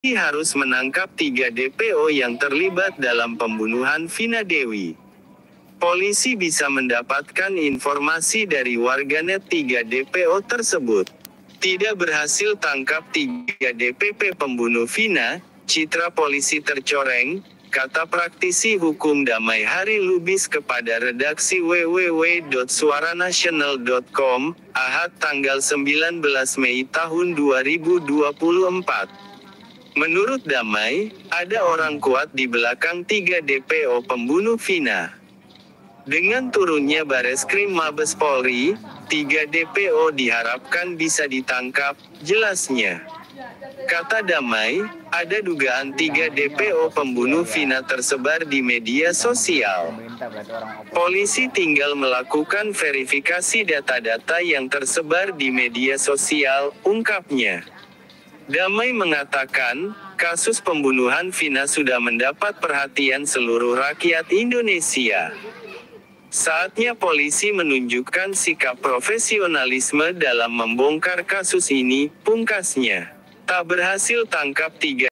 harus menangkap 3 DPO yang terlibat dalam pembunuhan Vina Dewi. Polisi bisa mendapatkan informasi dari warganet 3 DPO tersebut. Tidak berhasil tangkap 3 DPP pembunuh Vina, citra polisi tercoreng, kata praktisi hukum Damai Hari Lubis kepada redaksi www.suaranasional.com, Ahad tanggal 19 Mei tahun 2024. Menurut Damai, ada orang kuat di belakang 3 DPO pembunuh Vina. Dengan turunnya Bareskrim Mabes Polri, 3 DPO diharapkan bisa ditangkap, jelasnya. Kata Damai, ada dugaan 3 DPO pembunuh Vina tersebar di media sosial. Polisi tinggal melakukan verifikasi data-data yang tersebar di media sosial, ungkapnya. Damai mengatakan, kasus pembunuhan Vina sudah mendapat perhatian seluruh rakyat Indonesia. Saatnya polisi menunjukkan sikap profesionalisme dalam membongkar kasus ini, pungkasnya. Tak berhasil tangkap 3